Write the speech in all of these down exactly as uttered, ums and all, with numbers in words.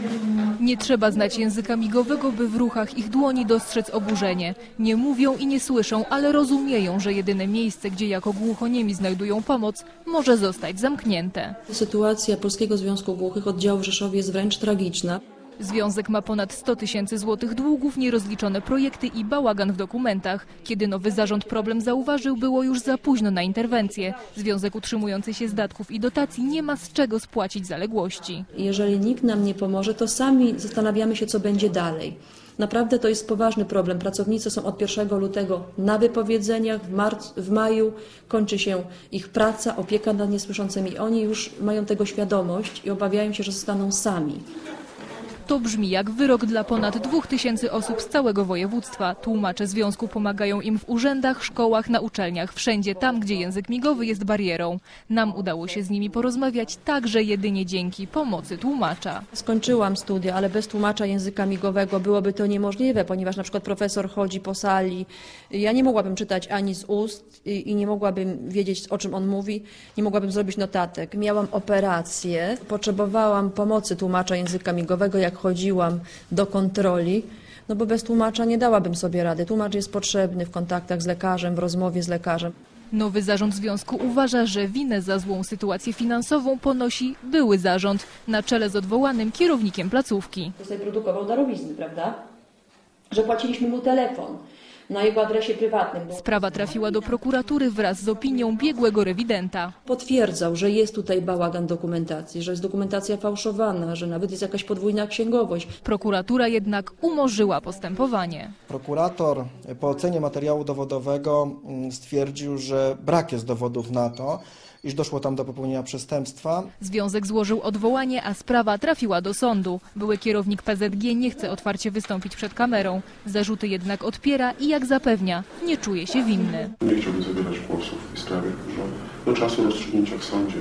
Nie trzeba znać języka migowego, by w ruchach ich dłoni dostrzec oburzenie. Nie mówią i nie słyszą, ale rozumieją, że jedyne miejsce, gdzie jako głuchoniemi znajdują pomoc, może zostać zamknięte. Sytuacja Polskiego Związku Głuchych oddziału w Rzeszowie jest wręcz tragiczna. Związek ma ponad sto tysięcy złotych długów, nierozliczone projekty i bałagan w dokumentach. Kiedy nowy zarząd problem zauważył, było już za późno na interwencję. Związek utrzymujący się z datków i dotacji nie ma z czego spłacić zaległości. Jeżeli nikt nam nie pomoże, to sami zastanawiamy się, co będzie dalej. Naprawdę to jest poważny problem. Pracownicy są od pierwszego lutego na wypowiedzeniach, w, marcu, w maju kończy się ich praca, opieka nad niesłyszącymi. Oni już mają tego świadomość i obawiają się, że zostaną sami. To brzmi jak wyrok dla ponad dwóch tysięcy osób z całego województwa. Tłumacze związku pomagają im w urzędach, szkołach, na uczelniach, wszędzie tam, gdzie język migowy jest barierą. Nam udało się z nimi porozmawiać także jedynie dzięki pomocy tłumacza. Skończyłam studia, ale bez tłumacza języka migowego byłoby to niemożliwe, ponieważ na przykład profesor chodzi po sali. Ja nie mogłabym czytać ani z ust i nie mogłabym wiedzieć, o czym on mówi, nie mogłabym zrobić notatek. Miałam operację, potrzebowałam pomocy tłumacza języka migowego, jak chodziłam do kontroli, no bo bez tłumacza nie dałabym sobie rady. Tłumacz jest potrzebny w kontaktach z lekarzem, w rozmowie z lekarzem. Nowy zarząd związku uważa, że winę za złą sytuację finansową ponosi były zarząd na czele z odwołanym kierownikiem placówki. Tutaj produkował darowizny, prawda? Że płaciliśmy mu telefon na jego adresie prywatnym. Sprawa trafiła do prokuratury wraz z opinią biegłego rewidenta. Potwierdzał, że jest tutaj bałagan dokumentacji, że jest dokumentacja fałszowana, że nawet jest jakaś podwójna księgowość. Prokuratura jednak umorzyła postępowanie. Prokurator po ocenie materiału dowodowego stwierdził, że brak jest dowodów na to, iż doszło tam do popełnienia przestępstwa. Związek złożył odwołanie, a sprawa trafiła do sądu. Były kierownik P Z G nie chce otwarcie wystąpić przed kamerą. Zarzuty jednak odpiera i jak zapewnia, nie czuje się winny. Nie chciałbym zabierać głosów w tej sprawie, że do czasu rozstrzygnięcia w sądzie.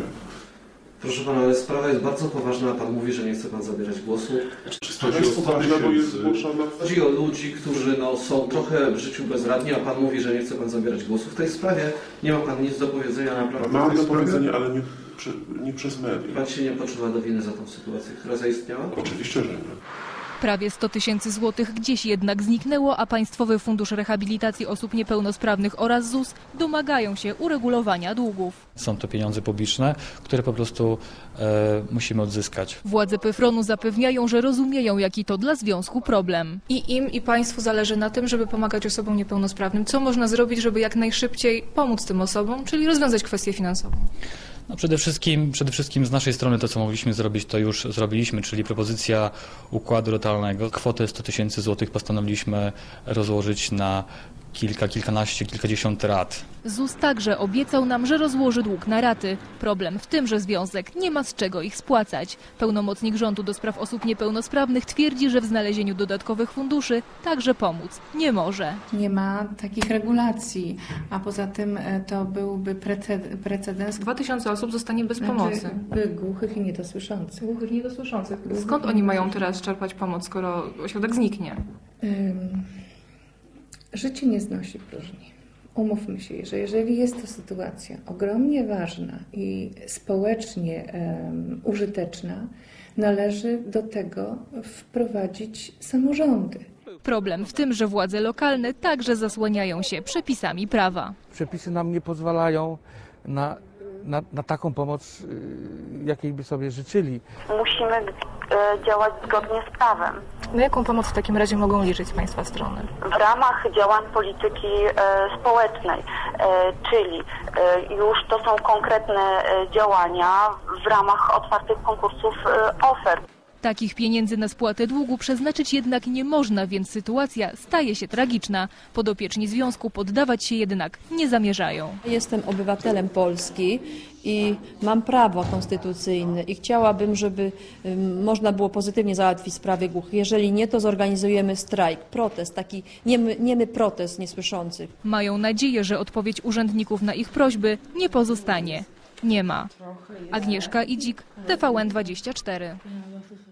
Proszę pana, ale sprawa jest bardzo poważna, a pan mówi, że nie chce pan zabierać głosu. To jest poważna, bo jest zgłoszona. Chodzi o ludzi, którzy no, są trochę w życiu bezradni, a pan mówi, że nie chce pan zabierać głosu. W tej sprawie nie ma pan nic do powiedzenia naprawdę. Mam do powiedzenia, ale nie, nie przez media. Pan się nie poczuwa do winy za tą sytuację, która zaistniała? Oczywiście, że nie. Prawie sto tysięcy złotych gdzieś jednak zniknęło, a Państwowy Fundusz Rehabilitacji Osób Niepełnosprawnych oraz Z U S domagają się uregulowania długów. Są to pieniądze publiczne, które po prostu e, musimy odzyskać. Władze PFRON-u zapewniają, że rozumieją, jaki to dla związku problem. I im, i państwu zależy na tym, żeby pomagać osobom niepełnosprawnym. Co można zrobić, żeby jak najszybciej pomóc tym osobom, czyli rozwiązać kwestię finansową? No przede wszystkim, przede wszystkim z naszej strony to, co mogliśmy zrobić, to już zrobiliśmy, czyli propozycja układu ratalnego. Kwotę sto tysięcy złotych postanowiliśmy rozłożyć na kilka, kilkanaście, kilkadziesiąt rat. Z U S także obiecał nam, że rozłoży dług na raty. Problem w tym, że związek nie ma z czego ich spłacać. Pełnomocnik rządu do spraw osób niepełnosprawnych twierdzi, że w znalezieniu dodatkowych funduszy także pomóc nie może. Nie ma takich regulacji, a poza tym to byłby precedens. Dwa tysiące osób zostanie bez pomocy. Znaczy, głuchych i niedosłyszących. Głuchych i niedosłyszących. Skąd oni mają teraz czerpać pomoc, skoro ośrodek zniknie? Um, życie nie znosi próżni. Umówmy się, że jeżeli jest to sytuacja ogromnie ważna i społecznie um, użyteczna, należy do tego wprowadzić samorządy. Problem w tym, że władze lokalne także zasłaniają się przepisami prawa. Przepisy nam nie pozwalają na, na, na taką pomoc, jakiej by sobie życzyli. Musimy e, działać zgodnie z prawem. Na jaką pomoc w takim razie mogą liczyć z Państwa strony? W ramach działań polityki e, społecznej, e, czyli e, już to są konkretne e, działania w ramach otwartych konkursów e, ofert. Takich pieniędzy na spłatę długu przeznaczyć jednak nie można, więc sytuacja staje się tragiczna. Podopieczni związku poddawać się jednak nie zamierzają. Jestem obywatelem Polski i mam prawo konstytucyjne i chciałabym, żeby można było pozytywnie załatwić sprawy głuchych. Jeżeli nie, to zorganizujemy strajk, protest, taki niemy, niemy protest niesłyszących. Mają nadzieję, że odpowiedź urzędników na ich prośby nie pozostanie. Nie ma. Agnieszka Idzik, T V N dwadzieścia cztery.